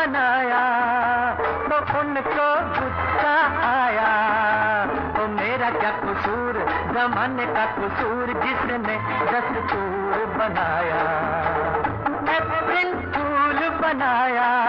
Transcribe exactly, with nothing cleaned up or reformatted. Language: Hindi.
बनाया तो उनको गुस्सा आया। तो मेरा क्या कसूर, जमाने का कसूर जिसने दस्तूर बनाया, अप्रैल फूल बनाया।